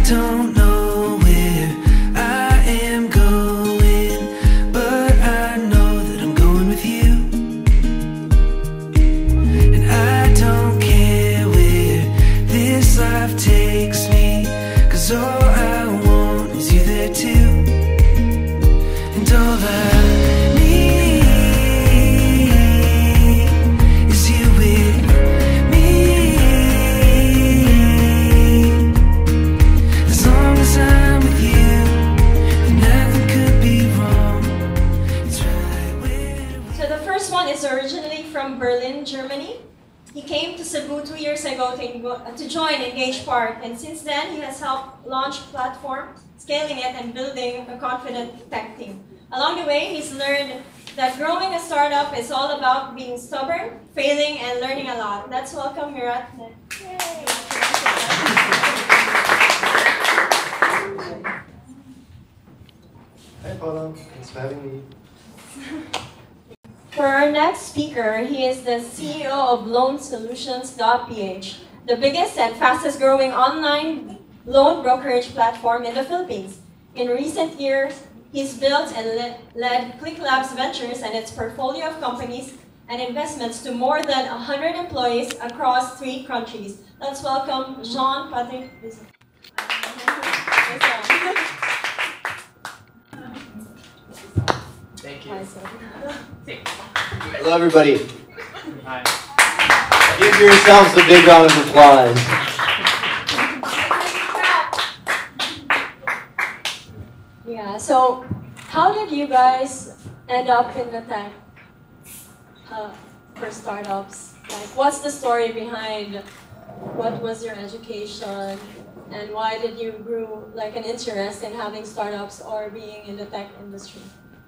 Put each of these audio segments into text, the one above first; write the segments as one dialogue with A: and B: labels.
A: don't know where I am going, but I know that I'm going with you. And I don't care where this life takes me, 'cause all I want is you there too. And all I
B: originally from Berlin, Germany. He came to Cebu 2 years ago to join engageSPARK, and since then he has helped launch platform, scaling it, and building a confident tech team. Along the way, he's learned that growing a startup is all about being stubborn, failing, and learning a lot. Let's welcome Murat Knecht.
C: Hi Paula, thanks for having me.
B: For our next speaker, he is the CEO of Loansolutions.ph, the biggest and fastest growing online loan brokerage platform in the Philippines. In recent years, he's built and led ClickLabs Ventures and its portfolio of companies and investments to more than 100 employees across 3 countries. Let's welcome Jean-Patrick Bisson.
D: Thank you.
C: Hello everybody.
D: Hi.
C: Give yourselves a big round of applause.
B: Yeah, so how did you guys end up in the tech for startups? Like, what's the story behind what was your education, and why did you grew like an interest in having startups or being in the tech industry?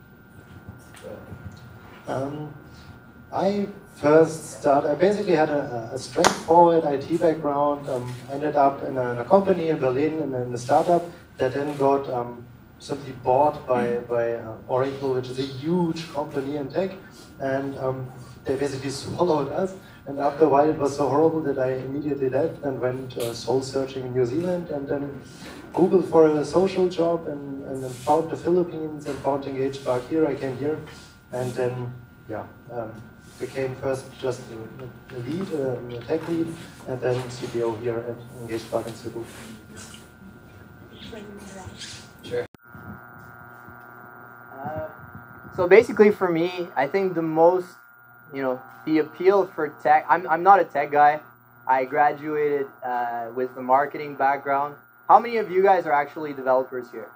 C: I basically had a straightforward IT background. Ended up in a company in Berlin, and in a startup that then got simply bought by Oracle, which is a huge company in tech, and they basically swallowed us. And after a while, it was so horrible that I immediately left and went soul searching in New Zealand, and then Googled for a social job, and then found the Philippines and found engageSPARK here. I came here, and then became first just a lead, a tech lead, and then CTO here at engageSPARK in Cebu.
D: Sure. So basically for me, I think the most, the appeal for tech, I'm not a tech guy. I graduated with a marketing background. How many of you guys are actually developers here?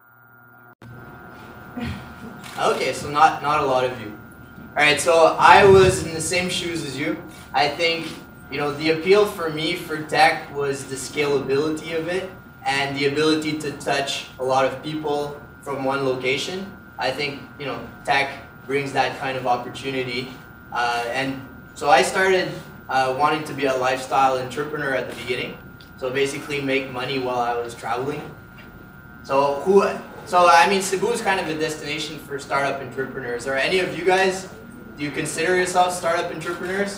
D: Okay, so not a lot of you. Alright, so I was in the same shoes as you. I think, the appeal for me for tech was the scalability of it and the ability to touch a lot of people from one location. I think, tech brings that kind of opportunity. And so I started wanting to be a lifestyle entrepreneur at the beginning. So basically make money while I was traveling. So Cebu is kind of a destination for startup entrepreneurs. Are any of you guys, do you consider yourself startup entrepreneurs?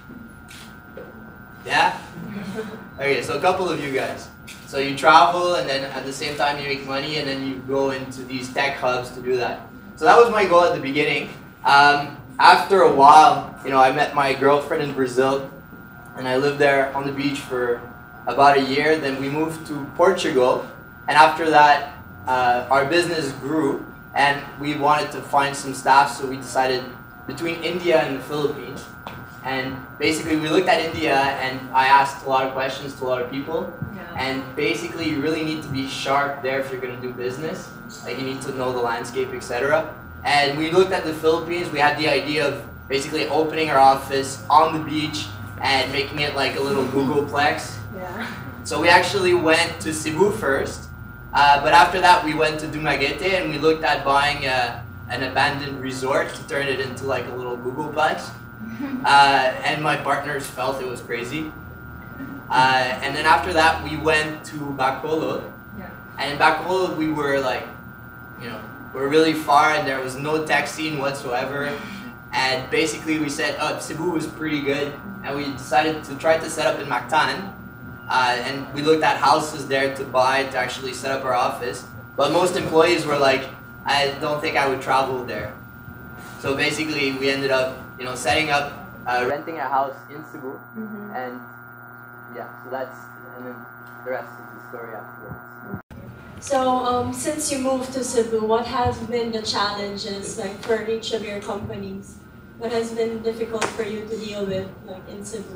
D: Yeah? Okay, so a couple of you guys. So you travel, and then at the same time you make money, and then you go into these tech hubs to do that. So that was my goal at the beginning. After a while, I met my girlfriend in Brazil, and I lived there on the beach for about a year. Then we moved to Portugal, and after that, our business grew, and we wanted to find some staff, so we decided between India and the Philippines. And basically we looked at India, and I asked a lot of questions to a lot of people. Yeah. And basically you really need to be sharp there if you're going to do business. Like, you need to know the landscape, etc. And we looked at the Philippines. We had the idea of basically opening our office on the beach and making it like a little Googleplex. Yeah. So we actually went to Cebu first. But after that, we went to Dumaguete, and we looked at buying an abandoned resort to turn it into like a little Googleplex. And my partners felt it was crazy. And then after that, we went to Bacolod. Yeah. And in Bacolod, we were like, we were really far, and there was no tech scene whatsoever. And basically, we said, Cebu was pretty good, and we decided to try to set up in Mactan. and we looked at houses there to buy to actually set up our office. But most employees were like, I don't think I would travel there. So basically, we ended up, setting up, renting a house in Cebu, and yeah, so and then the rest is the story afterwards.
B: So since you moved to Cebu, what has been the challenges like for each of your companies? What has been difficult for you to deal with like in Cebu?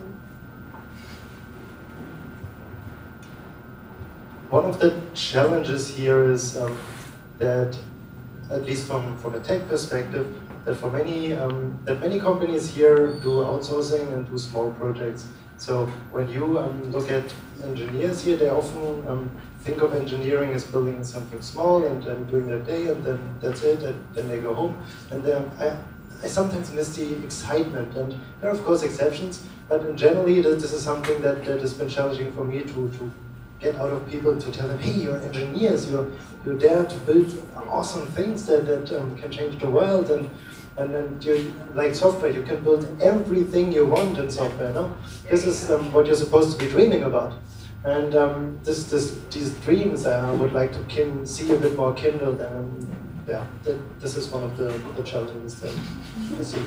C: One of the challenges here is that, at least from a tech perspective, that for many companies here do outsourcing and do small projects. So when you look at engineers here, they often think of engineering as building something small and doing their day, and then that's it, and then they go home. And I sometimes miss the excitement, and there are of course exceptions, but in generally this is something that has been challenging for me to get out of people, to tell them, hey, you're engineers, you're there to build awesome things that can change the world, and then you like software, you can build everything you want in software. No, this is what you're supposed to be dreaming about, and these dreams I would like to see a bit more kindled, and yeah, this is one of the challenges that I see.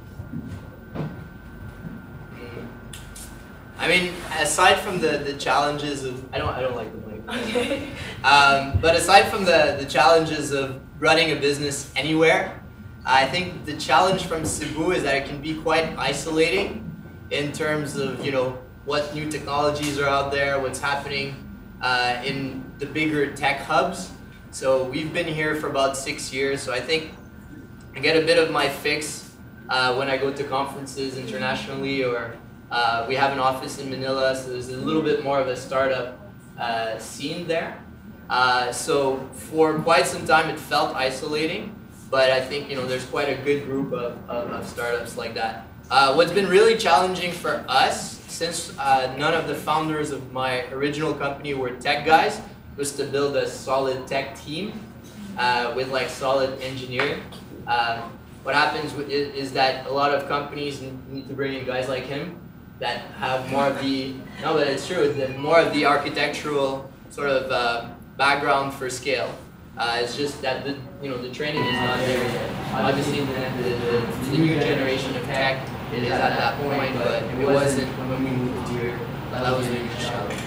D: I mean, aside from the challenges of, I don't like the mic.
B: Okay.
D: But aside from the challenges of running a business anywhere, I think the challenge from Cebu is that it can be quite isolating in terms of, what new technologies are out there, what's happening in the bigger tech hubs. So we've been here for about 6 years, so I think I get a bit of my fix when I go to conferences internationally, or we have an office in Manila, so there's a little bit more of a startup scene there. So for quite some time it felt isolating, but I think there's quite a good group of startups like that. What's been really challenging for us, since none of the founders of my original company were tech guys, was to build a solid tech team with like solid engineering. What happens is that a lot of companies need to bring in guys like him that have more of the, no, but it's true, more of the architectural sort of background for scale. It's just that the training is not there yet. Obviously, the new generation of tech is at that point, but it wasn't when we moved here. That was a huge challenge.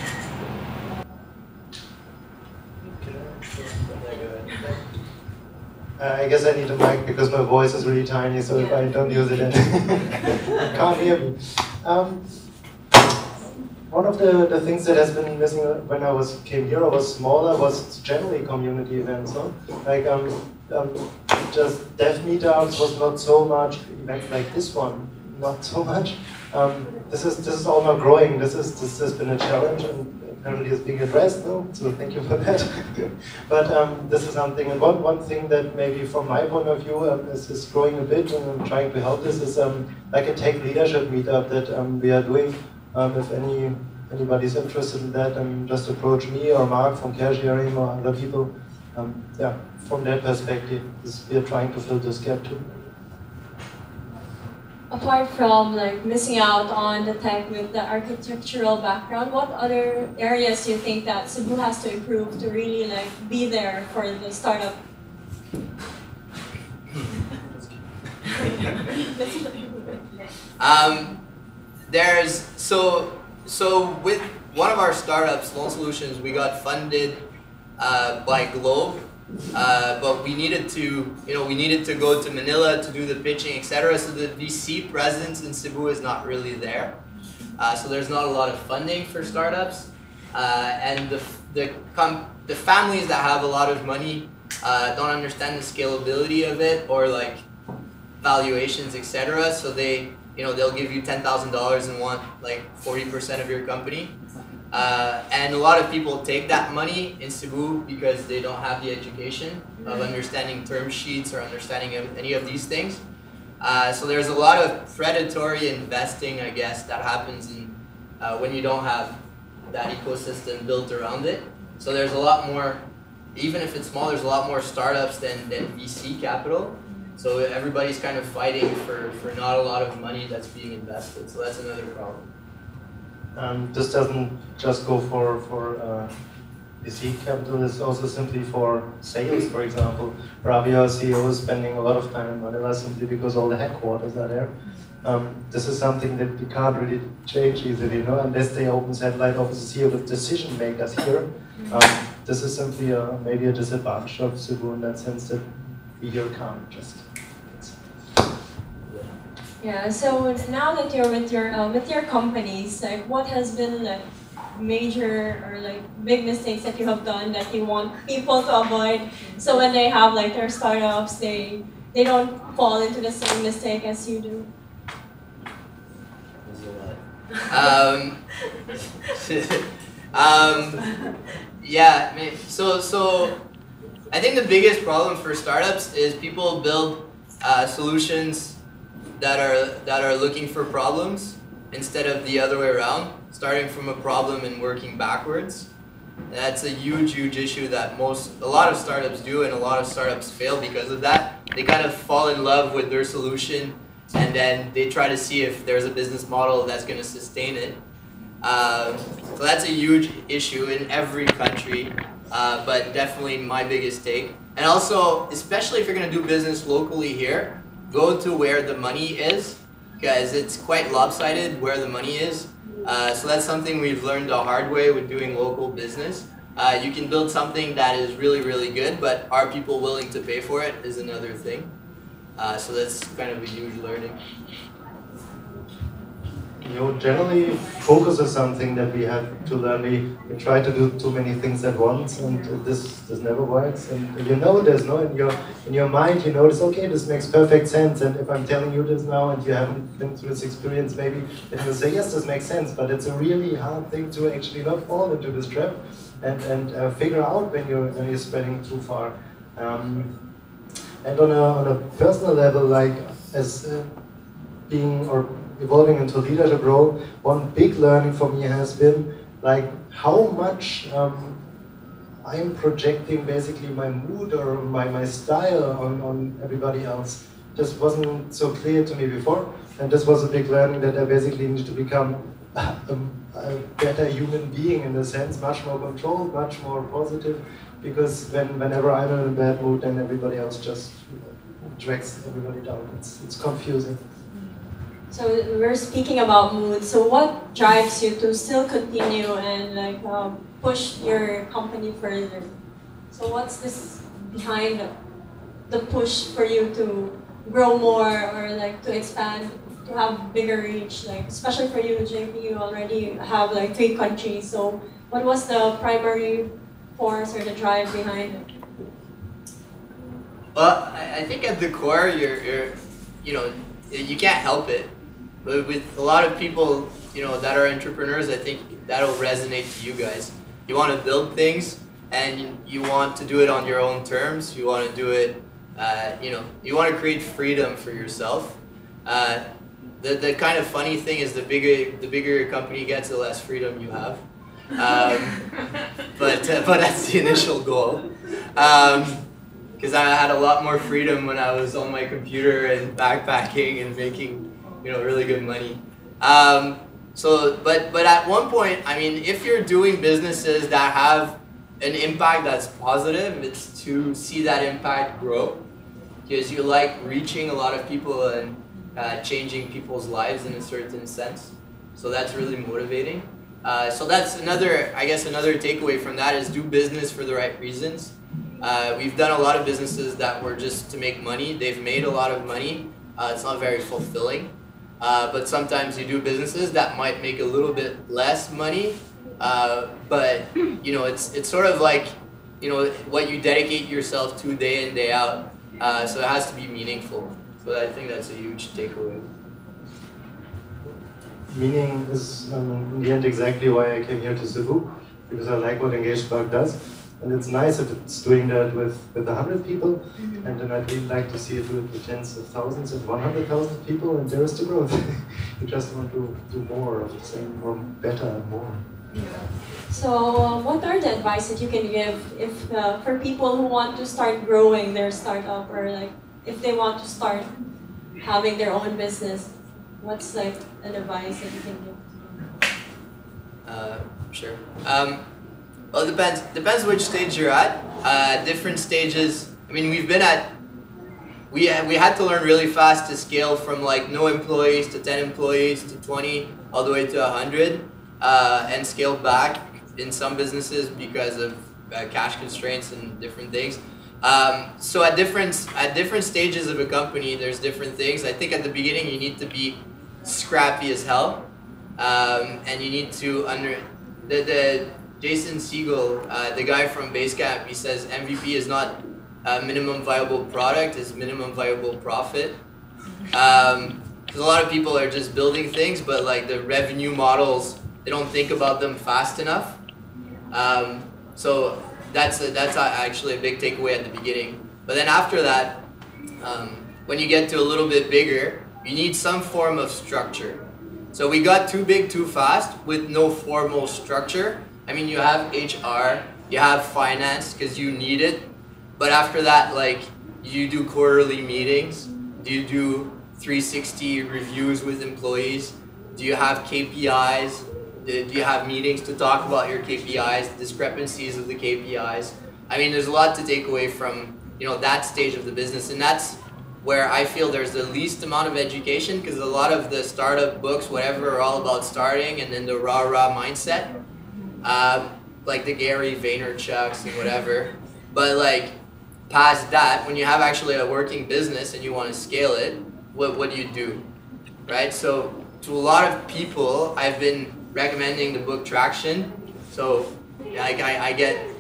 C: I guess I need a mic because my voice is really tiny, so if I don't use it, then can't hear me. One of the things that has been missing when I came here, I was smaller, was generally community events. No? Like just dev meetups was not so much. Events like this one, not so much. This is all now growing. This has been a challenge, and apparently it's being addressed now. So thank you for that. But this is something. And one thing that maybe from my point of view is growing a bit, and I'm trying to help this, is like a tech leadership meetup that we are doing. If anybody's interested in that, just approach me or Mark from Cashiering or other people. Yeah, from that perspective, we are trying to fill this gap too.
B: Apart from like missing out on the tech with the architectural background, what other areas do you think that Cebu has to improve to really like be there for the startup?
D: So with one of our startups, Loan Solutions, we got funded by Globe, but we needed to go to Manila to do the pitching, etc. So the VC presence in Cebu is not really there. So there's not a lot of funding for startups, and the families that have a lot of money don't understand the scalability of it or like valuations, etc. So they'll give you $10,000 and want like 40% of your company. And a lot of people take that money in Cebu because they don't have the education of understanding term sheets or understanding any of these things. So there's a lot of predatory investing, I guess, that happens when you don't have that ecosystem built around it. So there's a lot more, even if it's small, there's a lot more startups than VC capital. So everybody's kind of fighting for not a lot of money that's being invested. So that's another problem.
C: This doesn't just go for VC capital, it's also simply for sales, for example. Ravi, our CEO, is spending a lot of time in Manila simply because all the headquarters are there. This is something that we can't really change easily, you know, unless they open satellite offices here with decision makers here. This is simply maybe a disadvantage of Cebu in that sense that we here can't just.
B: Yeah. So now that you're with your companies, like what has been like major or like big mistakes that you have done that you want people to avoid, so when they have like their startups, they don't fall into the same mistake as you do?
D: Yeah, so I think the biggest problem for startups is people build solutions that are looking for problems instead of the other way around, starting from a problem and working backwards. That's a huge issue that a lot of startups do, and a lot of startups fail because of that. They kind of fall in love with their solution, and then they try to see if there's a business model that's going to sustain it. So that's a huge issue in every country, but definitely my biggest take. And also, especially if you're going to do business locally here, go to where the money is, because it's quite lopsided where the money is. So that's something we've learned the hard way with doing local business. You can build something that is really good, but are people willing to pay for it is another thing. So that's kind of a huge learning.
C: You know, generally, focus is something that we have to learn. We try to do too many things at once, and this never works. And you know this, no? In your mind, you notice, okay, this makes perfect sense. And if I'm telling you this now, and you haven't been through this experience, maybe then you'll say, yes, this makes sense. But it's a really hard thing to actually not fall into this trap and figure out when you're spreading too far. And on a personal level, like as being or evolving into a leadership role, one big learning for me has been like how much I'm projecting basically my mood or my style on everybody else. This wasn't so clear to me before, and this was a big learning that I basically need to become a better human being in a sense, much more controlled, much more positive, because whenever I'm in a bad mood, then everybody else just drags everybody down. It's confusing.
B: So we're speaking about mood. So what drives you to still continue and like push your company further? So what's this behind the push for you to grow more or like to expand, to have bigger reach? Like especially for you, JP, you already have like 3 countries. So what was the primary force or the drive behind it?
D: Well, I think at the core, you can't help it. But with a lot of people, that are entrepreneurs, I think that'll resonate to you guys. You want to build things, and you want to do it on your own terms. You want to do it, you want to create freedom for yourself. The kind of funny thing is the bigger your company gets, the less freedom you have. But that's the initial goal. Because I had a lot more freedom when I was on my computer and backpacking and making really good money. But at one point, I mean, if you're doing businesses that have an impact that's positive, it's to see that impact grow, because you like reaching a lot of people and changing people's lives in a certain sense. So that's really motivating. So that's another takeaway from that is do business for the right reasons. We've done a lot of businesses that were just to make money. They've made a lot of money. It's not very fulfilling. But sometimes you do businesses that might make a little bit less money, but it's sort of like what you dedicate yourself to day in, day out. So it has to be meaningful. So I think that's a huge takeaway.
C: Meaning is in the end exactly why I came here to Cebu, because I like what engageSPARK does. And it's nice if it's doing that with 100 people, and then I'd really like to see it with tens of thousands and 100,000 people, and there is the growth. You just want to do more of the same, or better and more.
B: Yeah. So what are the advice that you can give if for people who want to start growing their startup, or like if they want to start having their own business? What's like an advice that you can give?
D: Sure. Well, it depends which stage you're at. Different stages. I mean, we had to learn really fast to scale from like no employees to 10 employees to 20 all the way to 100, and scale back in some businesses because of cash constraints and different things. So at different stages of a company, there's different things. I think at the beginning you need to be scrappy as hell, and you need to the Jason Siegel, the guy from Basecamp, he says MVP is not minimum viable product, it's minimum viable profit. Because a lot of people are just building things, but like the revenue models, they don't think about them fast enough. So that's actually a big takeaway at the beginning. But then after that, when you get to a little bit bigger, you need some form of structure. So we got too big too fast with no formal structure. I mean, you have HR, you have finance because you need it. But after that, like, you do quarterly meetings? Do you do 360 reviews with employees? Do you have KPIs? Do you have meetings to talk about your KPIs, discrepancies of the KPIs? I mean, there's a lot to take away from, you know, that stage of the business, and that's where I feel there's the least amount of education, because a lot of the startup books, whatever, are all about starting and then the rah-rah mindset, like the Gary Vaynerchuks and whatever. But like past that, when you have actually a working business and you want to scale it, what do you do, right? So to a lot of people, I've been recommending the book Traction. So like I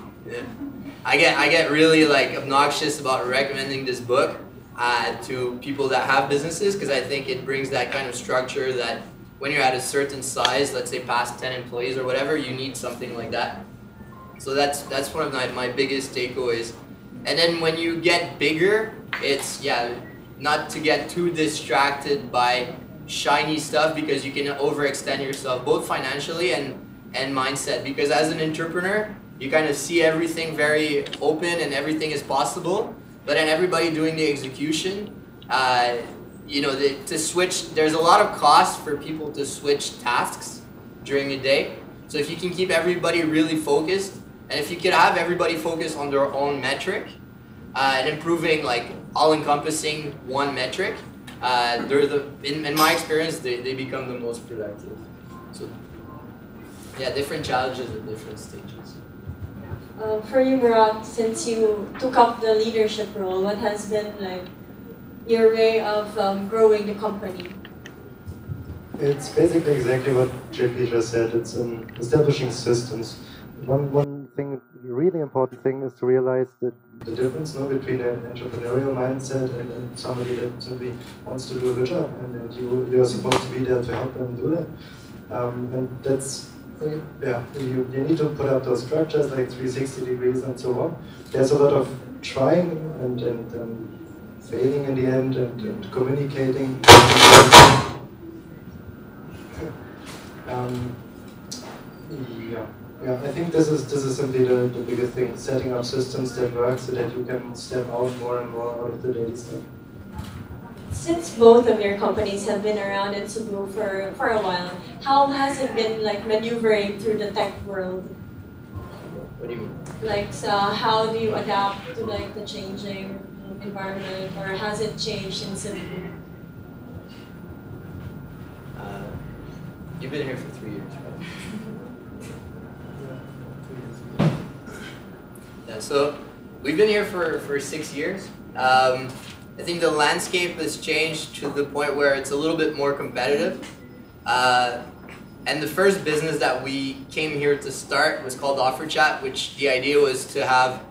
D: get really like obnoxious about recommending this book to people that have businesses, because I think it brings that kind of structure that when you're at a certain size, let's say past 10 employees or whatever, you need something like that. So that's one of my biggest takeaways. And then when you get bigger, it's, yeah, not to get too distracted by shiny stuff, because you can overextend yourself both financially and mindset, because as an entrepreneur, you kind of see everything very open and everything is possible, but then everybody doing the execution, you know, to switch, there's a lot of cost for people to switch tasks during the day. So if you can keep everybody really focused, and if you could have everybody focus on their own metric, and improving like all-encompassing one metric, in my experience, they become the most productive. So yeah, different challenges at different stages.
B: For you, Murat, since you took up the leadership role, what has been like your way of growing the company?
C: It's basically exactly what JP just said. It's establishing systems. One thing, really important thing, is to realize that the difference between an entrepreneurial mindset and somebody that simply wants to do a good job, and you're supposed to be there to help them do that. And that's, yeah, you need to put up those structures like 360 degrees and so on. There's a lot of trying and failing in the end and communicating. Yeah, I think this is simply the biggest thing, setting up systems that work so that you can step out more and more out of the daily stuff.
B: Since both of your companies have been around in Cebu for a while, how has it been like maneuvering through the tech world?
D: What do you mean?
B: Like, so how do you adapt to like the changing environment, or has it changed in Cebu?
D: You've been here for 3 years, right? Yeah, so we've been here for 6 years. I think the landscape has changed to the point where it's a little bit more competitive. And the first business that we came here to start was called OfferChat, which the idea was to have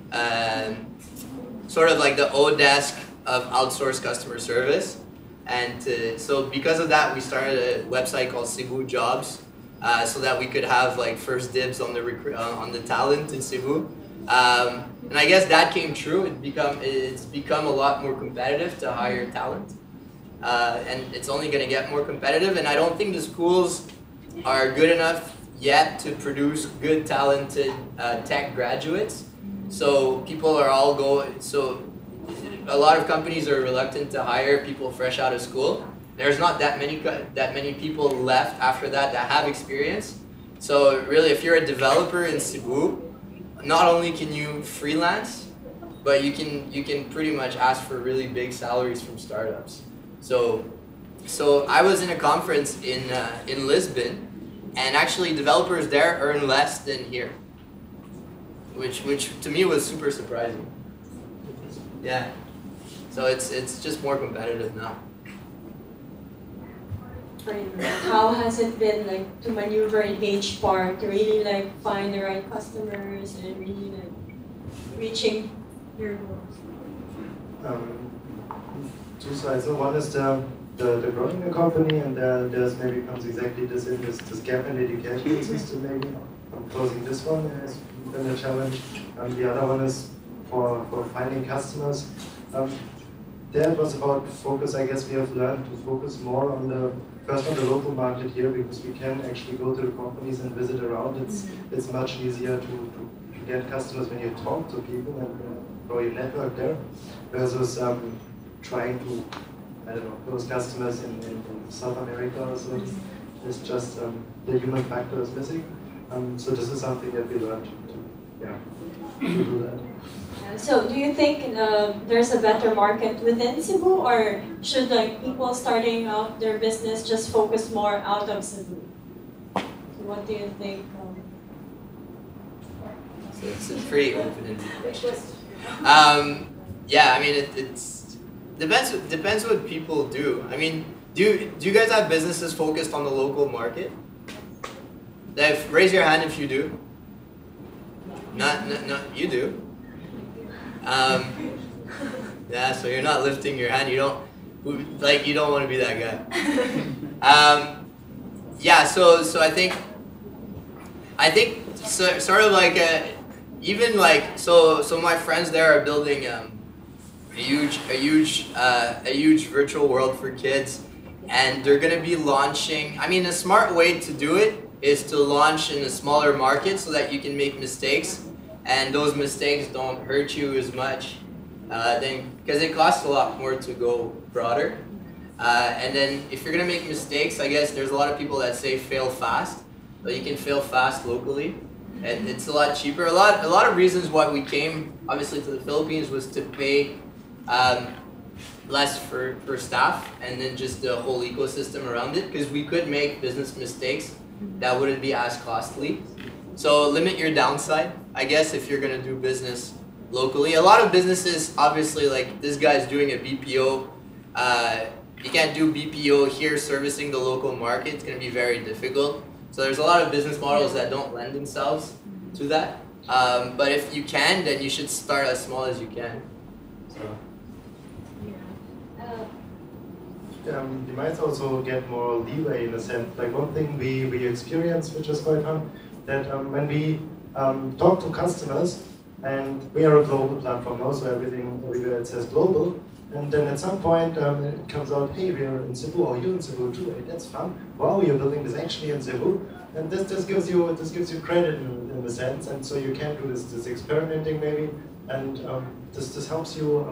D: sort of like the Odesk of outsourced customer service. And so because of that, we started a website called Cebu Jobs, so that we could have like first dibs on the talent in Cebu. And I guess that came true. It's become a lot more competitive to hire talent, and it's only going to get more competitive. And I don't think the schools are good enough yet to produce good, talented tech graduates. So people are all going. So a lot of companies are reluctant to hire people fresh out of school. There's not that many people left after that have experience, So really, if you're a developer in Cebu, not only can you freelance, but you can pretty much ask for really big salaries from startups. So I was in a conference in Lisbon, and actually developers there earn less than here, which to me was super surprising. Yeah. So it's just more competitive now.
B: How has it been like to maneuver engageSPARK to really like find the right customers and really like reaching your goals?
C: Two sides. So one is the growing the company, and there's maybe comes exactly this gap in the education system maybe. Closing this one has been a challenge. The other one is for finding customers. That was about focus. I guess we have learned to focus more on the local market here, because we can actually go to the companies and visit around. It's much easier to get customers when you talk to people and grow your network there, versus trying to, I don't know, close customers in South America or so. It's just the human factor is missing. So this is something that we learned to do that.
B: So do you think there's a better market within Cebu, or should like people starting out their business just focus more out of Cebu? So what do you think?
D: So it's a pretty open-ended question. Yeah, I mean it's depends what people do. I mean, do you guys have businesses focused on the local market? Raise your hand if you do. Not you do. Yeah, so you're not lifting your hand. You don't want to be that guy. Yeah, so I think sort of like even like so my friends there are building a huge virtual world for kids, and they're gonna be launching. I mean, a smart way to do it is to launch in a smaller market so that you can make mistakes, and those mistakes don't hurt you as much, because it costs a lot more to go broader. And then if you're gonna make mistakes, I guess there's a lot of people that say fail fast, but you can fail fast locally, and it's a lot cheaper. A lot of reasons why we came obviously to the Philippines was to pay less for staff, and then just the whole ecosystem around it, because we could make business mistakes that wouldn't be as costly. So limit your downside, I guess, if you're gonna do business locally. A lot of businesses, obviously, like this guy's doing a BPO. You can't do BPO here servicing the local market. It's gonna be very difficult. So there's a lot of business models that don't lend themselves to that. But if you can, then you should start as small as you can. So.
C: You might also get more leeway in a sense. Like one thing we experienced, which is quite fun, that when we talk to customers, and we are a global platform now, so everywhere it says global, and then at some point it comes out, hey, we are in Cebu, or you're in Cebu too, hey, that's fun. Wow, you're building this actually in Cebu, and this gives you credit in a sense, and so you can do this experimenting maybe, and this helps you,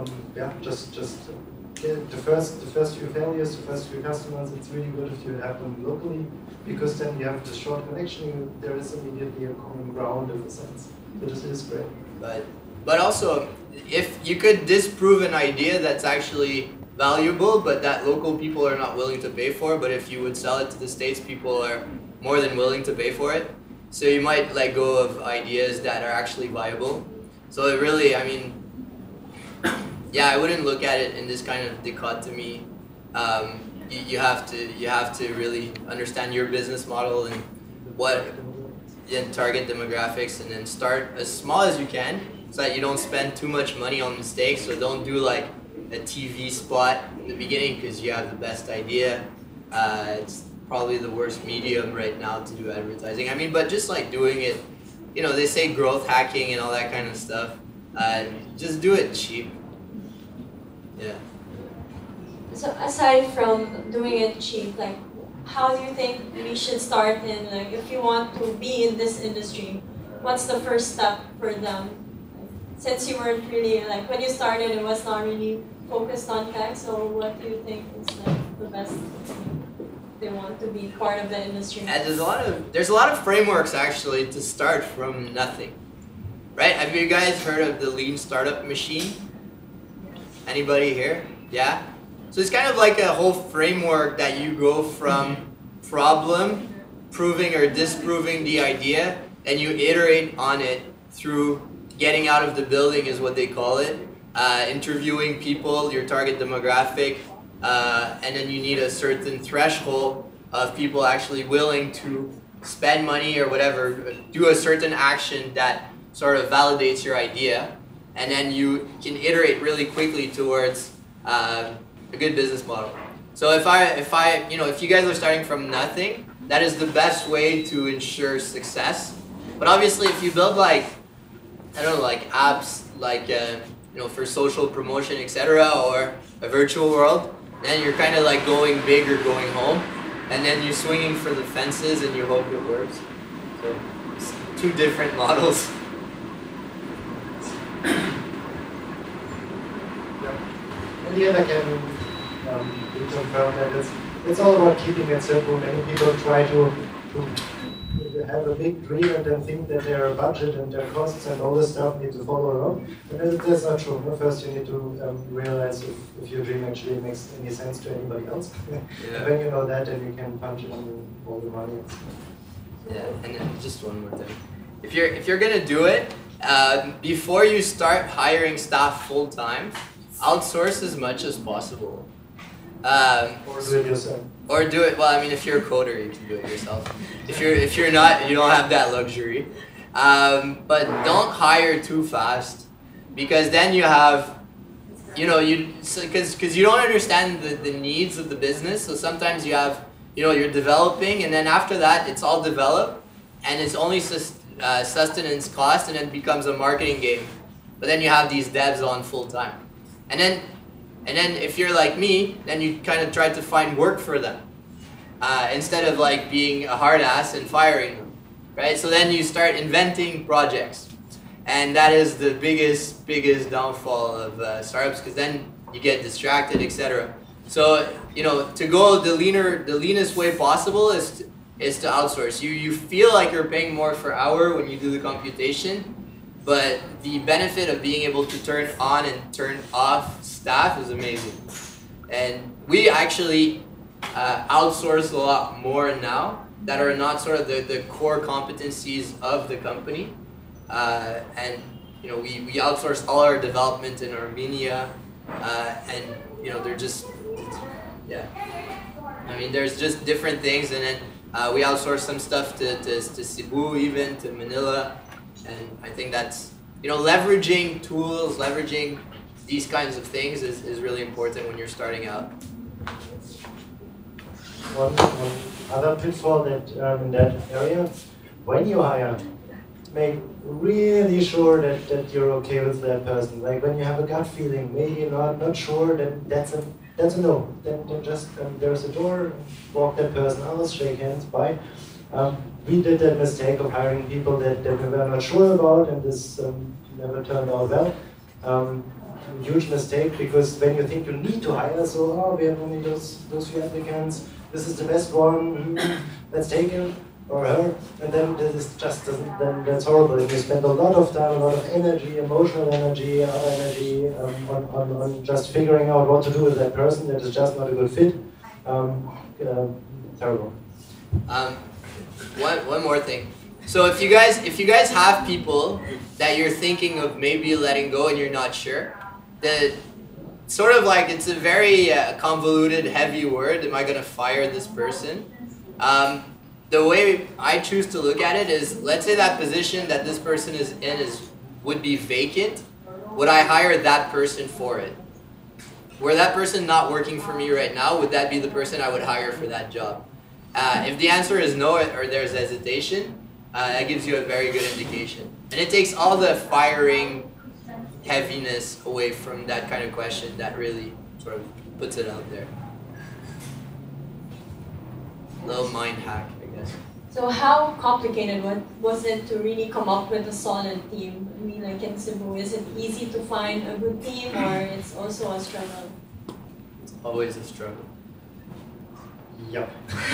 C: the first few failures, the first few customers. It's really good if you have them locally, because then you have this short connection. There is immediately a common ground in a sense. So this is great.
D: But also, if you could disprove an idea that's actually valuable, but that local people are not willing to pay for, but if you would sell it to the States, people are more than willing to pay for it. So you might let go of ideas that are actually viable. So it really, I mean, yeah, I wouldn't look at it in this kind of dichotomy. You have to really understand your business model and target demographics, and then start as small as you can, so that you don't spend too much money on mistakes. So don't do like a TV spot in the beginning because you have the best idea. It's probably the worst medium right now to do advertising. I mean, but just like doing it, you know, they say growth hacking and all that kind of stuff. Just do it cheap. Yeah.
B: So aside from doing it cheap, like how do you think we should start in, like if you want to be in this industry, what's the first step for them? Since you weren't really, like when you started, it was not really focused on tech, so what do you think is like the best? they want to be part of the industry?
D: And there's a lot of frameworks actually to start from nothing, right? Have you guys heard of the Lean Startup Machine? Anybody here? Yeah. So it's kind of like a whole framework that you go from problem, proving or disproving the idea, and you iterate on it through getting out of the building is what they call it, interviewing people, your target demographic, and then you need a certain threshold of people actually willing to spend money or whatever, do a certain action that sort of validates your idea, and then you can iterate really quickly towards a good business model. So if you guys are starting from nothing, that is the best way to ensure success. But obviously, if you build like, I don't know, like apps, like for social promotion, etc., or a virtual world, then you're kind of like going big or going home, and then you're swinging for the fences and you hope it works. So it's two different models.
C: And here I can confirm that it's all about keeping it simple. Many people try to have a big dream and then think that their budget and their costs and all this stuff need to follow along. But that's not true. First, you need to realize if your dream actually makes any sense to anybody else. Yeah. When you know that, then you can punch in all the money.
D: Yeah, and then just one more thing. If you're gonna do it, before you start hiring staff full time, outsource as much as possible.
C: Or do it yourself.
D: Or do it. Well, I mean, if you're a coder, you can do it yourself. If you're not, you don't have that luxury. But don't hire too fast, because then you have, because you don't understand the needs of the business. So sometimes you have, you're developing, and then after that, it's all developed, and it's only sustenance cost, and then it becomes a marketing game. But then you have these devs on full time, and then if you're like me, then you kind of try to find work for them instead of like being a hard ass and firing them, right? So then you start inventing projects, and that is the biggest downfall of startups, because then you get distracted, etc. So to go the leanest way possible is to outsource. You feel like you're paying more per hour when you do the computation, but the benefit of being able to turn on and turn off staff is amazing. And we actually outsource a lot more now that are not sort of the core competencies of the company. And we outsource all our development in Armenia, and they're just, yeah. I mean, there's just different things, and then we outsource some stuff to Cebu, even to Manila. And I think that's, leveraging tools, leveraging these kinds of things is really important when you're starting out.
C: One other pitfall that in that area, when you hire, make really sure that you're okay with that person. Like when you have a gut feeling, maybe you're not sure, then that's a no. Then just there's a door, walk that person out, shake hands, bye. We did that mistake of hiring people that we were not sure about, and this never turned out well. Huge mistake, because when you think you need to hire, so we have only those few applicants, this is the best one, let's take him or her, and then this just doesn't, then that's horrible. And you spend a lot of time, a lot of energy, emotional energy, other energy on just figuring out what to do with that person that is just not a good fit. Terrible.
D: One more thing. So if you guys have people that you're thinking of maybe letting go and you're not sure, sort of like it's a very convoluted, heavy word. Am I going to fire this person? The way I choose to look at it is, let's say that position that this person is in would be vacant. Would I hire that person for it? Were that person not working for me right now, would that be the person I would hire for that job? If the answer is no, or there's hesitation, that gives you a very good indication. And it takes all the firing heaviness away from that kind of question that really sort of puts it out there. Little mind hack, I guess.
B: So how complicated was it to really come up with a solid team? I mean, like in Cebu, is it easy to find a good team, or it's also a struggle?
D: It's always a struggle.
C: Yep.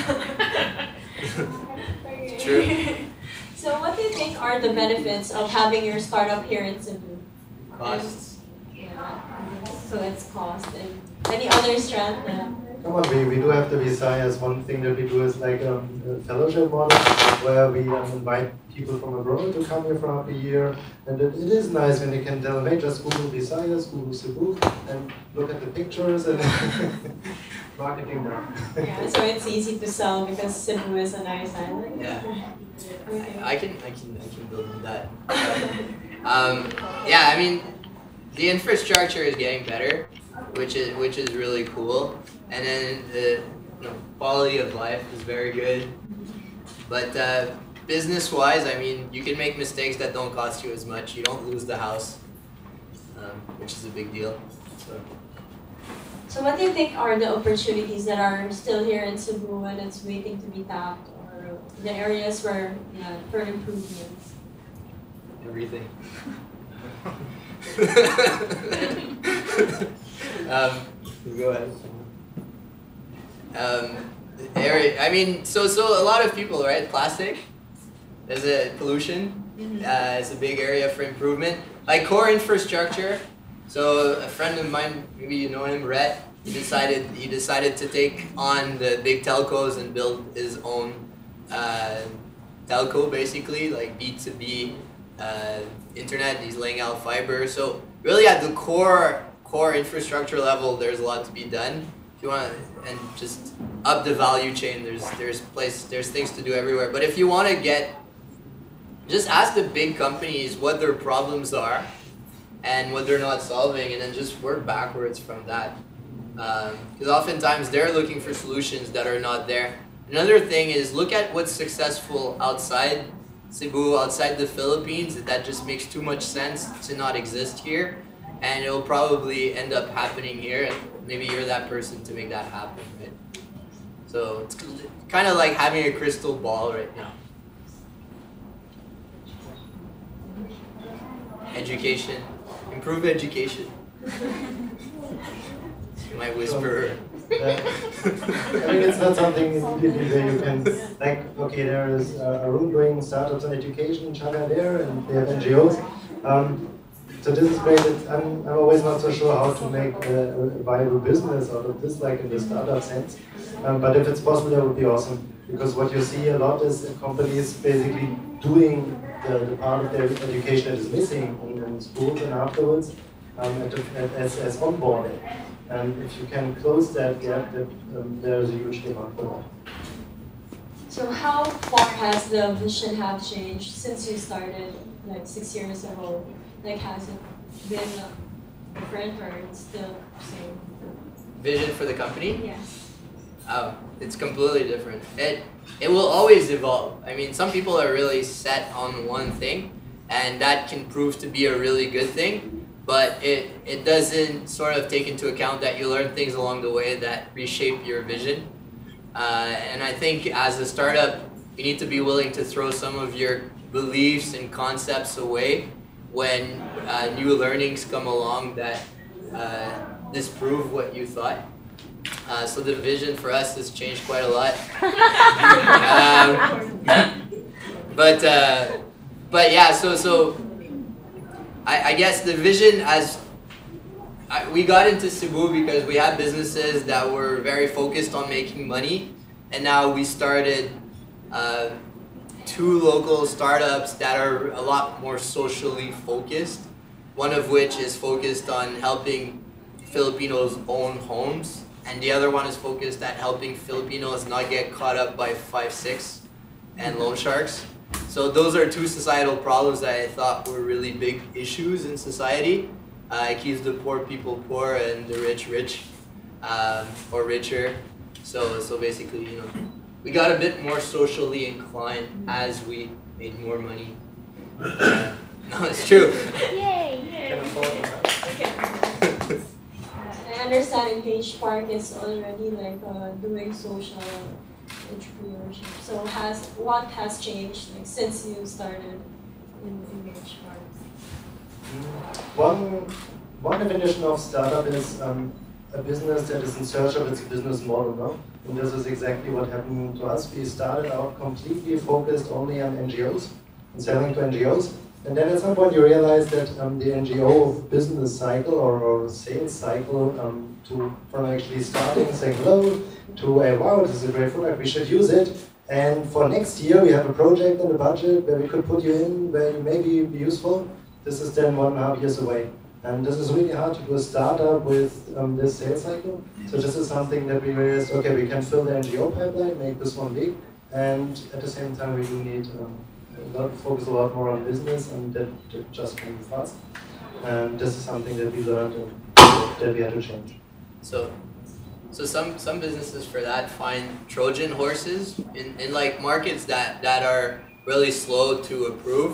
D: True.
B: So what do you think are the benefits of having your startup here in Cebu?
D: Costs.
B: Yeah. So it's cost and any other strand?
C: Come on, we do have the Visayas. One thing that we do is like a fellowship model where we invite people from abroad to come here for half a year. And it is nice when you can tell, hey, just Google Visayas, Google Cebu, and look at the pictures and marketing there.
B: Yeah, so it's easy to sell because Cebu is a nice island.
D: Yeah.
B: Okay.
D: I can build on that. Yeah, I mean, the infrastructure is getting better, which is really cool, and then the quality of life is very good. But business-wise, I mean, you can make mistakes that don't cost you as much. You don't lose the house, which is a big deal.
B: So what do you think are the opportunities that are still here in Cebu and it's waiting to be tapped, or the areas where for improvements?
D: Everything. Go ahead. I mean, so a lot of people, right? Plastic, there's a pollution. It's a big area for improvement. Like core infrastructure. So a friend of mine, maybe you know him, Murat. He decided to take on the big telcos and build his own telco, basically, like B2B internet. He's laying out fiber. So really, at the core infrastructure level, there's a lot to be done. If you want to, and just up the value chain, there's things to do everywhere. But if you want to just ask the big companies what their problems are and what they're not solving, and then just work backwards from that. Because oftentimes they're looking for solutions that are not there. Another thing is look at what's successful outside Cebu, outside the Philippines. That just makes too much sense to not exist here, and it'll probably end up happening here, and maybe you're that person to make that happen, right? So it's kind of like having a crystal ball right now. Education. Improve education. My whisperer.
C: I mean, it's not something immediately that you can, like, okay, there is a room doing startups and education in China there, and they have NGOs. So this is great. I'm always not so sure how to make a viable business out of this, like in the startup sense. But if it's possible, that would be awesome. Because what you see a lot is companies basically doing the part of their education that is missing in schools and afterwards as onboarding. And if you can close that gap, there's a huge demand for that.
B: So how far has the vision have changed since you started like 6 years ago? Like, has it been different or it's still the same?
D: Vision for the company?
B: Yes.
D: Oh, it's completely different. It will always evolve. I mean, some people are really set on one thing, and that can prove to be a really good thing, but it doesn't sort of take into account that you learn things along the way that reshape your vision. And I think as a startup, you need to be willing to throw some of your beliefs and concepts away when new learnings come along that disprove what you thought. So the vision for us has changed quite a lot. But yeah, so I guess the vision we got into Cebu because we had businesses that were very focused on making money, and now we started 2 local startups that are a lot more socially focused. One of which is focused on helping Filipinos own homes, and the other one is focused at helping Filipinos not get caught up by 5/6 and loan sharks. So those are 2 societal problems that I thought were really big issues in society. It keeps the poor people poor and the rich rich, or richer. So basically, you know, we got a bit more socially inclined as we made more money. No, it's true.
B: Yay! Okay. I understand engageSPARK is already like doing social entrepreneurship. So what has changed like since you started in engageSPARK?
C: One definition of startup is a business that is in search of its business model, no? And this is exactly what happened to us. We started out completely focused only on NGOs and selling to NGOs. And then at some point you realize that the NGO business cycle or sales cycle from actually starting saying hello to wow, this is a great product, we should use it. And for next year we have a project and a budget where we could put you in, where you may be useful. This is then 1.5 years away. And this is really hard to do a startup with this sales cycle. So this is something that we realized, okay, we can fill the NGO pipeline, make this one big, and at the same time we do need focus a lot more on business, and that just can be fast. And this is something that we learned and that we had to change. So
D: some businesses for that find Trojan horses in like markets that are really slow to approve.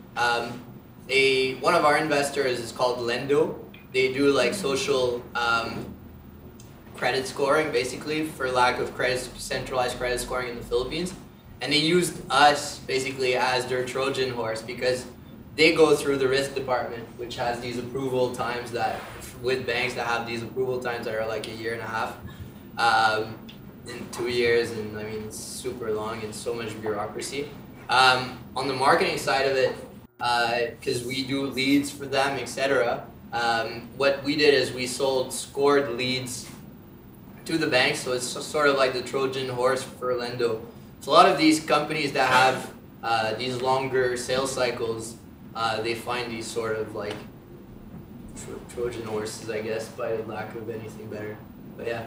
D: One of our investors is called Lendo. They do like social credit scoring, basically, for lack of centralized credit scoring in the Philippines. And they used us basically as their Trojan horse because they go through the risk department, which has these approval times with banks that have these approval times that are like 1.5 years, in 2 years, and I mean, it's super long and so much bureaucracy. On the marketing side of it, because we do leads for them, etc. What we did is we sold scored leads to the banks, so it's sort of like the Trojan horse for Lendo. So a lot of these companies that have these longer sales cycles, they find these sort of like Trojan horses, I guess, by lack of anything better. But yeah.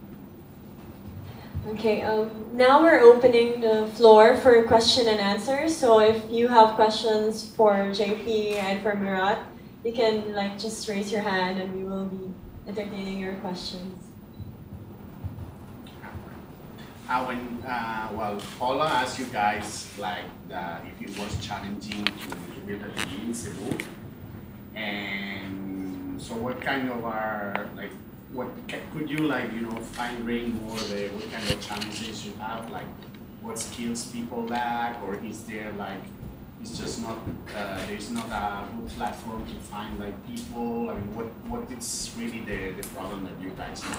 B: Okay, now we're opening the floor for question and answer. So if you have questions for JP and for Murat, you can like just raise your hand and we will be entertaining your questions.
E: Well, Paula asked you guys like if it was challenging to build a team in Cebu, and so what kind of like what could you like fine-grain more what kind of challenges you have, like what skills people lack, or is there like it's just not there's not a good platform to find like people? I mean, what is really the problem that you guys have?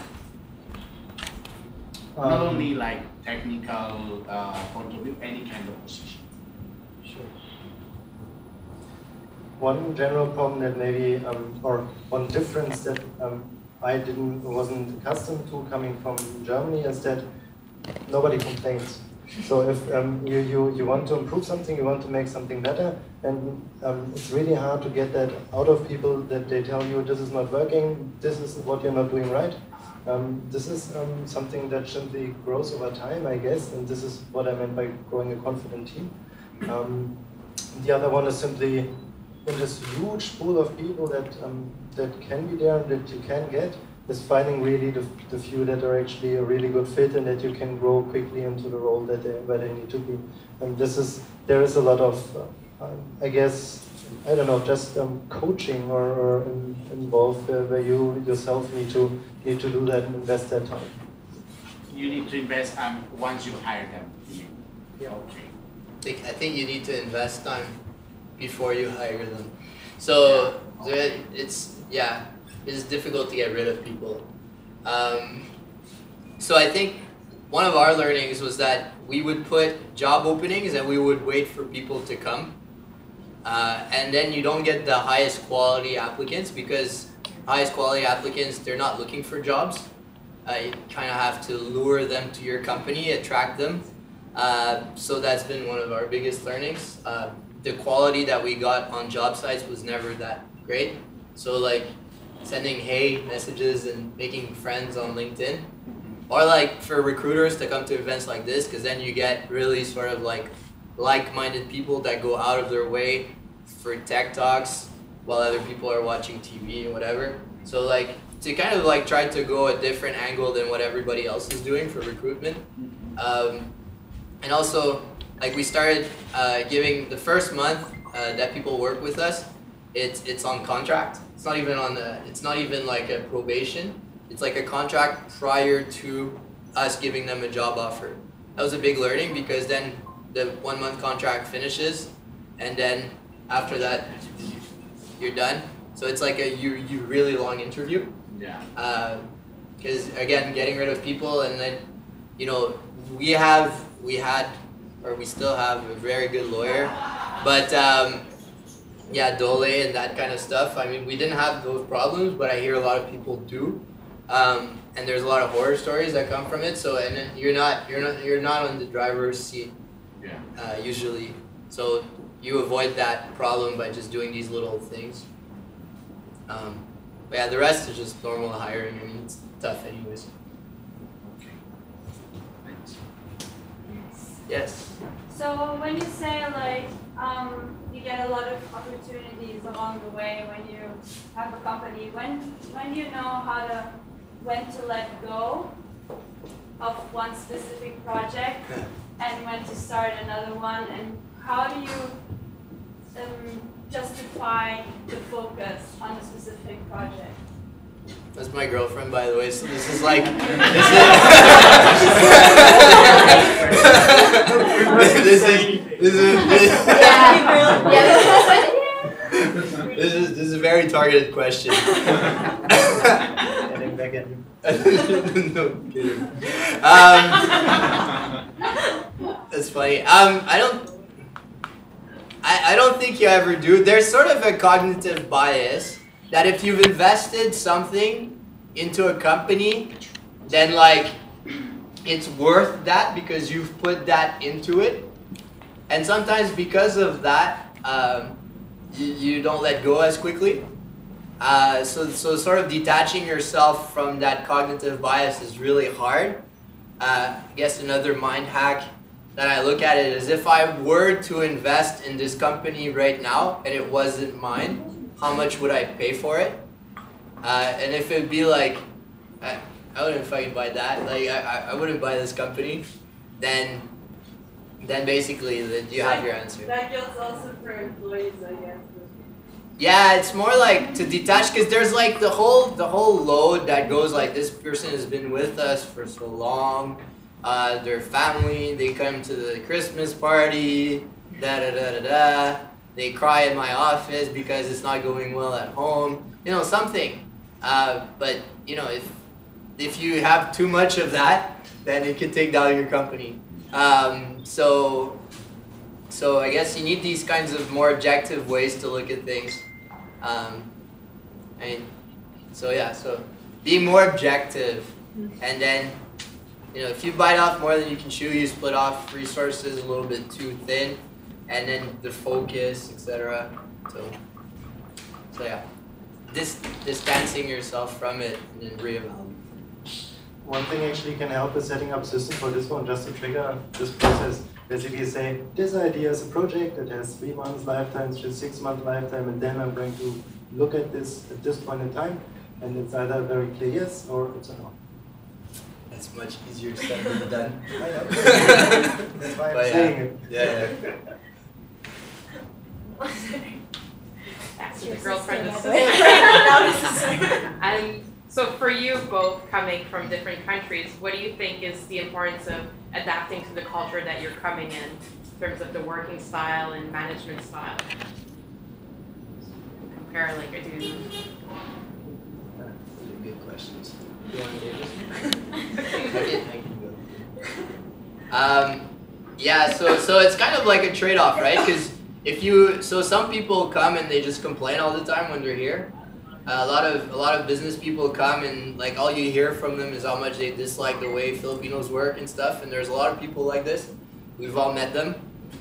E: Not only like technical point of view, any kind of position.
C: Sure. One general problem that maybe, or one difference that I wasn't accustomed to coming from Germany is that nobody complains. So if you want to improve something, you want to make something better, and it's really hard to get that out of people, that they tell you this is not working, this is what you're not doing right. This is something that simply grows over time, I guess, and this is what I meant by growing a confident team. The other one is simply in this huge pool of people that can be there and that you can get, is finding really the few that are actually a really good fit and that you can grow quickly into the role where they need to be. And there is a lot of, I guess, I don't know, just coaching or involved where you yourself need to do that and invest that time.
E: You need to invest once you hire them.
C: Yeah.
E: Okay.
D: I think you need to invest time before you hire them. So it's difficult to get rid of people. So I think one of our learnings was that we would put job openings and we would wait for people to come. And then you don't get the highest quality applicants, because highest quality applicants, they're not looking for jobs. You kind of have to lure them to your company, attract them. So that's been one of our biggest learnings. The quality that we got on job sites was never that great. So like sending hey messages and making friends on LinkedIn, or like for recruiters to come to events like this, because then you get really sort of like-minded people that go out of their way for tech talks while other people are watching TV and whatever. So like to kind of like try to go a different angle than what everybody else is doing for recruitment. And also like we started giving the first month that people work with us, it's on contract. It's not even like a probation. It's like a contract prior to us giving them a job offer. That was a big learning, because then the 1 month contract finishes, and then after that you're done. So it's like a really long interview.
E: Yeah.
D: because again, getting rid of people, and then, you know, we had, or we still have a very good lawyer, but yeah, Dole and that kind of stuff. I mean, we didn't have those problems, but I hear a lot of people do, and there's a lot of horror stories that come from it. So, and then you're not on the driver's seat, usually. So you avoid that problem by just doing these little things. But yeah, the rest is just normal hiring. I mean, it's tough anyways.
E: Okay. Thanks.
D: Yes.
F: So when you say like you get a lot of opportunities along the way when you have a company, when do you know when to let go of one specific project and when to start another one, and how do you justify the focus on a specific project?
D: That's my girlfriend, by the way. So this is like, this is a very targeted question. No kidding. That's funny. I don't think you ever do. There's sort of a cognitive bias that if you've invested something into a company, then like it's worth that because you've put that into it. And sometimes because of that, you don't let go as quickly. So sort of detaching yourself from that cognitive bias is really hard. I guess another mind hack that I look at it is, if I were to invest in this company right now and it wasn't mine, how much would I pay for it? And if it'd be like, I wouldn't fucking buy that, like I wouldn't buy this company, then basically you have your answer.
F: That goes also for employees, I guess.
D: Yeah, it's more like to detach, because there's like the whole load that goes like, this person has been with us for so long, their family, they come to the Christmas party, they cry in my office because it's not going well at home, you know, something. But you know, if you have too much of that, then it could take down your company. So I guess you need these kinds of more objective ways to look at things. So being more objective, and then, you know, if you bite off more than you can chew, you split off resources a little bit too thin, and then the focus, etc. So yeah, distancing yourself from it and then reevaluate.
C: One thing actually can help is setting up systems for this one, just to trigger this process. Basically say, this idea is a project that has 3 months lifetime, 6 month lifetime, and then I'm going to look at this point in time, and it's either a very clear yes or it's a no.
D: That's much easier said than done.
C: I know. That's why I'm saying it.
D: Yeah.
G: Back to the girlfriend. And so for you both coming from different countries, what do you think is the importance of adapting to the culture that you're coming in terms of the working style and management style? Compare like I do.
D: Those are good questions. You want to do this? I can go. Yeah, so it's kind of like a trade-off, right? Because some people come and they just complain all the time when they're here. A lot of business people come and like all you hear from them is how much they dislike the way Filipinos work and stuff. And there's a lot of people like this. We've all met them.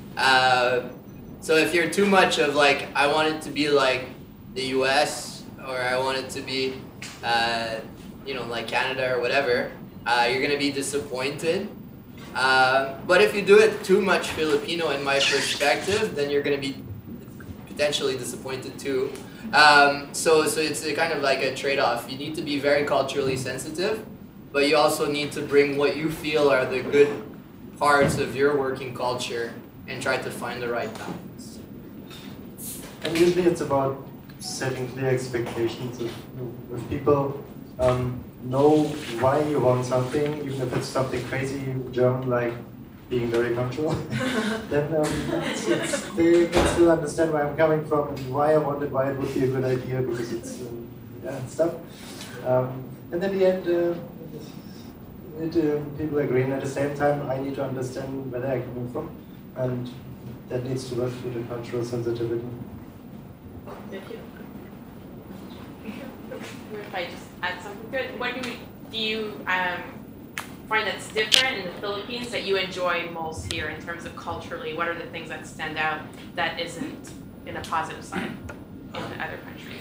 D: So if you're too much of like, I want it to be like the US, or I want it to be, you know, like Canada or whatever, you're gonna be disappointed. But if you do it too much Filipino, in my perspective, then you're gonna be potentially disappointed too. So it's a kind of like a trade-off. You need to be very culturally sensitive, but you also need to bring what you feel are the good parts of your working culture and try to find the right balance.
C: And usually it's about setting clear expectations. If people know why you want something, even if it's something crazy German like being very punctual, then they can still understand where I'm coming from and why I want it, why it would be a good idea, because it's stuff. and in the end, people agree. And at the same time, I need to understand where they're coming from, and that needs to work through the cultural sensitivity.
G: Thank you. If I just add something good, what do you find that's different in the Philippines that you enjoy most here in terms of culturally? What are the things that stand out that isn't in a positive side in other countries?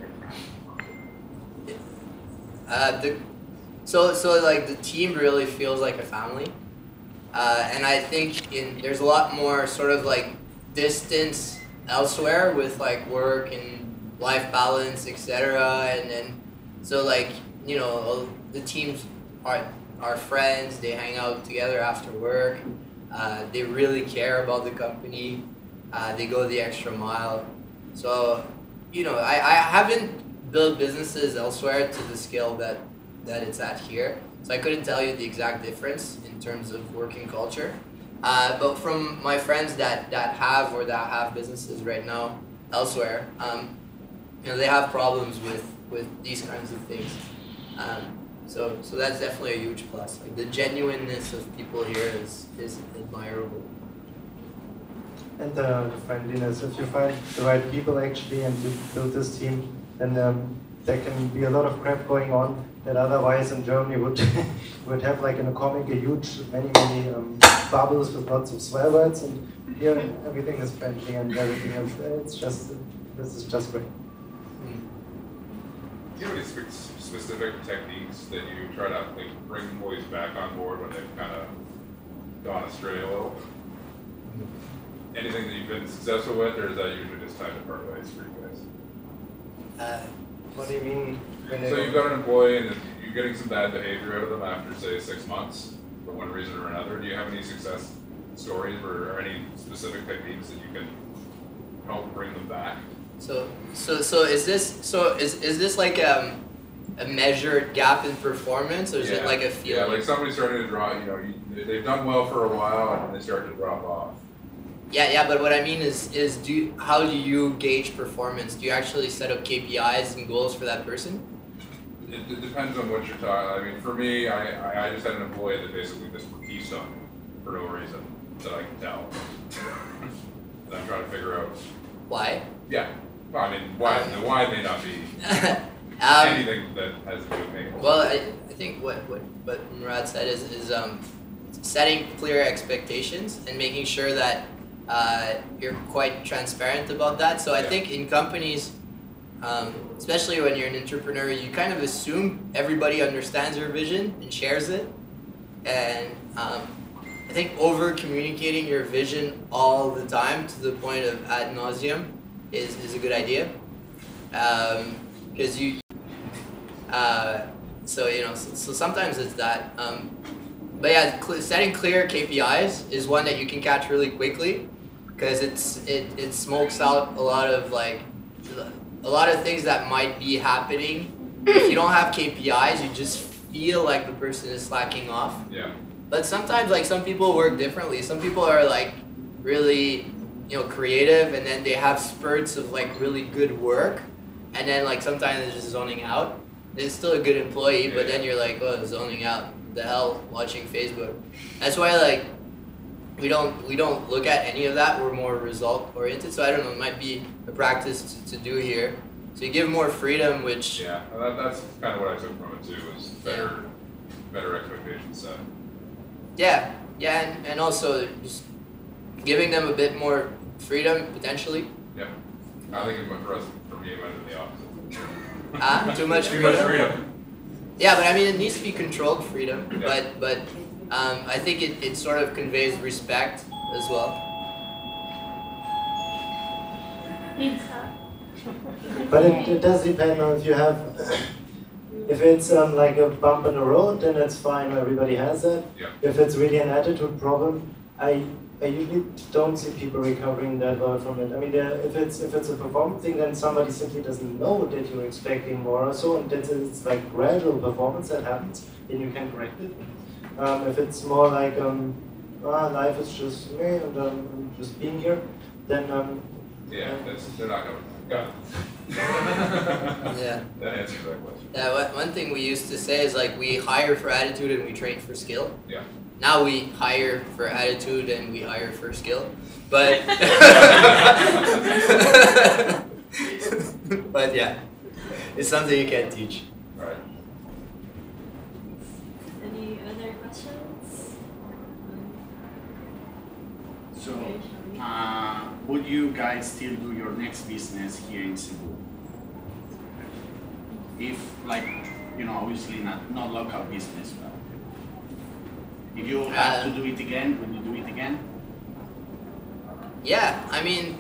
D: So like the team really feels like a family, and I think there's a lot more sort of like distance elsewhere with like work and life balance, etc. And then so like the teams are friends. They hang out together after work. They really care about the company. They go the extra mile. So I haven't built businesses elsewhere to the scale that it's at here. So I couldn't tell you the exact difference in terms of working culture. But from my friends that have businesses right now elsewhere, they have problems with these kinds of things. So that's definitely a huge plus. Like the genuineness of people here is admirable.
C: And the friendliness. If you find the right people actually and you build this team, then there can be a lot of crap going on that otherwise in Germany would have like in a comic a huge many bubbles with lots of swear words, and here everything is friendly and everything is this is just great.
H: Do you have any specific techniques that you try to bring employees back on board when they've kind of gone astray a little? Anything that you've been successful with, or is that usually just time to part ways for you guys?
C: What do you mean?
H: So you've got an employee and you're getting some bad behavior out of them after, say, 6 months, for one reason or another. Do you have any success stories or any specific techniques that you can help bring them back?
D: So is this like a measured gap in performance, or is it like a feeling?
H: Yeah, like somebody's starting to drop. They've done well for a while and then they start to drop off.
D: Yeah, but what I mean is how do you gauge performance? Do you actually set up KPIs and goals for that person?
H: It depends on what you're talking. I mean, for me, I just had an employee that basically just put Bisson for no reason that I can tell. And I'm trying to figure out
D: why.
H: Yeah, well, I mean, why? The why may not be anything that has to do with me.
D: Well, I think what Murat said is setting clear expectations and making sure that you're quite transparent about that. So I think in companies, especially when you're an entrepreneur, you kind of assume everybody understands your vision and shares it. And I think over communicating your vision all the time to the point of ad nauseum is a good idea. Because so sometimes it's that. But yeah, setting clear KPIs is one that you can catch really quickly, because it smokes out a lot of things that might be happening. If you don't have KPIs, you just feel like the person is slacking off.
H: Yeah.
D: But sometimes some people work differently. Some people are really creative, and then they have spurts of really good work, and then sometimes they're just zoning out. They're still a good employee, but then you're zoning out. The hell, watching Facebook. That's why we don't look at any of that. We're more result oriented. So I don't know, it might be a practice to do here. So you give more freedom, which
H: that's kind of what I took from it too, was better expectations set.
D: Yeah, and also just giving them a bit more freedom potentially.
H: Yeah, I think for me it might have been the opposite.
D: Too much freedom. Yeah, but I mean, it needs to be controlled freedom, but I think it sort of conveys respect as well.
C: But it does depend on if you have, if it's like a bump in the road, then it's fine, everybody has that.
H: Yeah.
C: If it's really an attitude problem, I usually don't see people recovering that well from it. I mean, if it's a performance thing, then somebody simply doesn't know that you're expecting more or so, and it's like gradual performance that happens, then you can correct it. If it's more like life is just me and just being here, then
H: they're not going. Got it.
D: Yeah.
H: That answers that question.
D: Yeah, one thing we used to say is like we hire for attitude and we train for skill.
H: Yeah.
D: Now we hire for attitude and we hire for skill. But but yeah, it's something you can't teach.
H: Right.
B: Any other questions?
E: So, would you guys still do your next business here in Cebu? If, like, you know, obviously not local business, but if you have to do it again, would you do it again?
D: Yeah, I mean,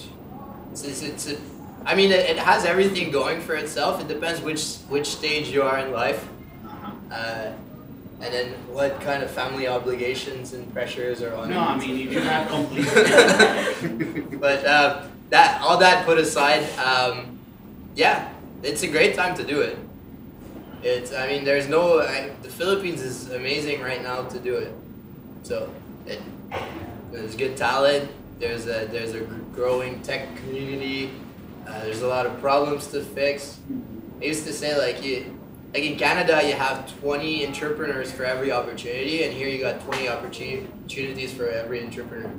D: I mean, it has everything going for itself. It depends which stage you are in life, and then what kind of family obligations and pressures are on you.
E: No, I mean, if you have completely.
D: But that all that put aside, yeah, it's a great time to do it. I mean, there's no. The Philippines is amazing right now to do it. So there's good talent. There's a growing tech community. There's a lot of problems to fix. I used to say like in Canada you have 20 entrepreneurs for every opportunity, and here you got 20 opportunities for every entrepreneur.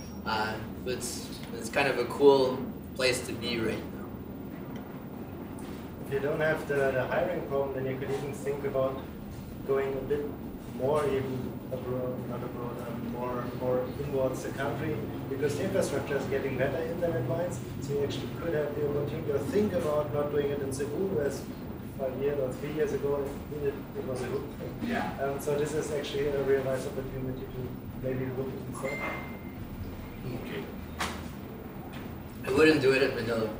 D: It's kind of a cool place to be right now.
C: If you don't have the hiring problem, then you could even think about going a bit more even abroad, not abroad, more inwards the country, because the infrastructure is getting better internet-wise, so you actually could have the opportunity to think about not doing it in Cebu, as 5 years or 3 years ago it was a good thing.
E: Yeah.
C: So this is actually a real nice opportunity to maybe look inside.
E: Okay.
D: I wouldn't do it in Manila.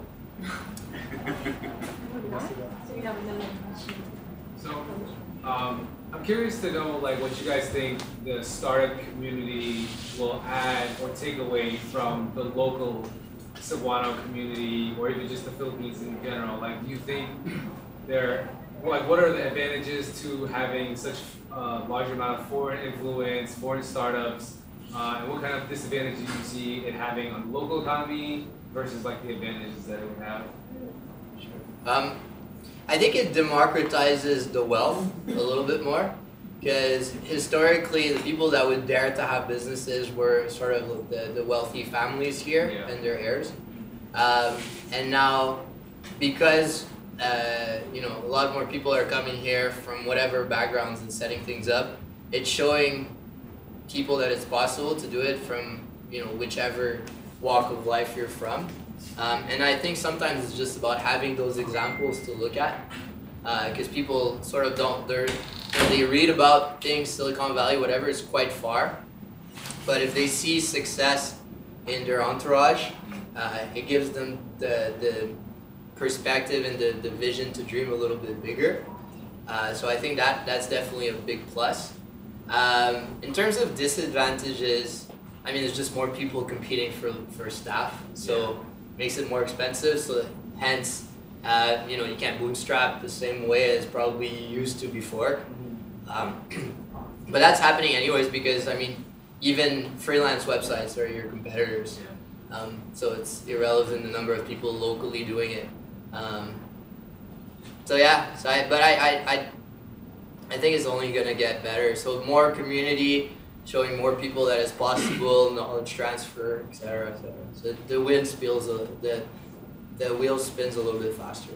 B: So we have another question.
I: So, I'm curious to know like what you guys think the startup community will add or take away from the local Cebuano community, or even just the Philippines in general. Like, do you think what are the advantages to having such a large amount of foreign influence, foreign startups, and what kind of disadvantages do you see it having on the local economy versus like the advantages that it would have?
D: I think it democratizes the wealth a little bit more, because historically the people that would dare to have businesses were sort of the wealthy families here and their heirs. And now, because you know, a lot more people are coming here from whatever backgrounds and setting things up, it's showing people that it's possible to do it from, you know, whichever walk of life you're from. And I think sometimes it's just about having those examples to look at, because people sort of when they read about things, Silicon Valley, whatever, it's quite far. But if they see success in their entourage, it gives them the perspective and the vision to dream a little bit bigger. So I think that's definitely a big plus. In terms of disadvantages, I mean, there's just more people competing for staff, so makes it more expensive. So hence, you know, you can't bootstrap the same way as probably you used to before. But that's happening anyways, because I mean, even freelance websites are your competitors. So it's irrelevant the number of people locally doing it. So yeah, I think it's only gonna get better. So more community, showing more people that it's possible, knowledge transfer, etc. So the wind spills, the wheel spins a little bit faster.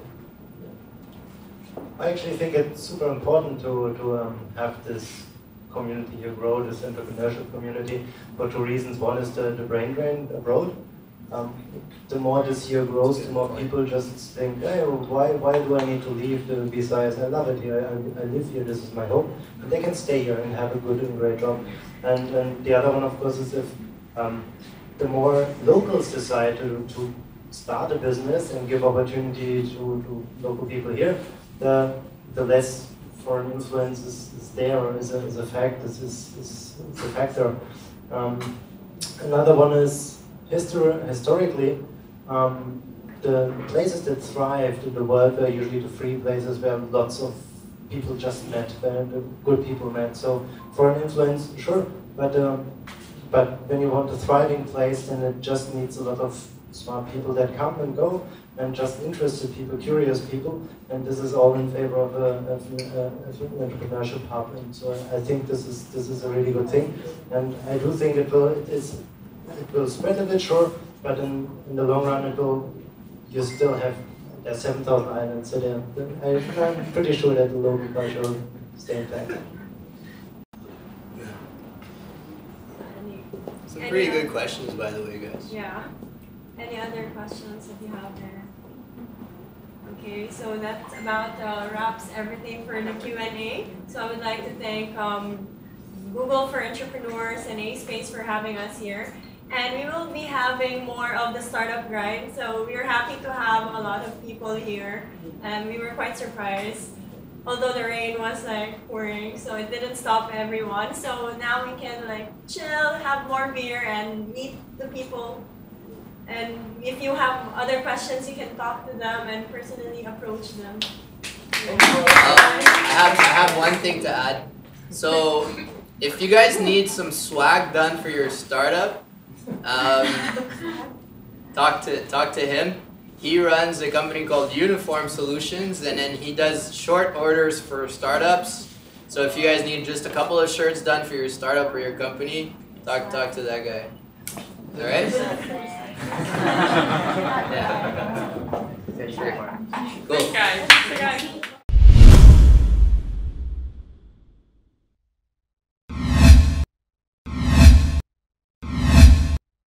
C: I actually think it's super important to have this community here grow, this entrepreneurship community, for two reasons. One is the brain drain abroad. The more this year grows, the more people just think, hey, why do I need to leave the besides I love it here, I live here, this is my home. And they can stay here and have a good and great job. And the other one, of course, is if the more locals decide to start a business and give opportunity to local people here, the less foreign influence is there, or is a fact, is a factor. Another one is historically, the places that thrive in the world were usually the free places where lots of people just met, where the good people met. So foreign influence, sure, but when you want a thriving place, then it just needs a lot of smart people that come and go, and just interested people, curious people, and this is all in favor of an entrepreneurship hub. And so I think this is a really good thing, and I do think it will spread a bit, sure, but in the long run you still have, there's 7,000 islands, so I'm pretty sure that the local culture will stay intact.
D: Some pretty good questions, by the way, guys.
B: Yeah. Any other questions that you have there? Okay, so that about wraps everything for the Q&A. So I would like to thank Google for Entrepreneurs and A-Space for having us here. And we will be having more of the Startup Grind. So we are happy to have a lot of people here. And we were quite surprised. Although the rain was like pouring, so it didn't stop everyone. So now we can like chill, have more beer, and meet the people. And if you have other questions, you can talk to them and personally approach them.
D: I have one thing to add. So if you guys need some swag done for your startup, talk to him. He runs a company called Uniform Solutions, and then he does short orders for startups. So if you guys need just a couple of shirts done for your startup or your company, talk to that guy. All right? Yeah.
G: Cool. Thanks, guys.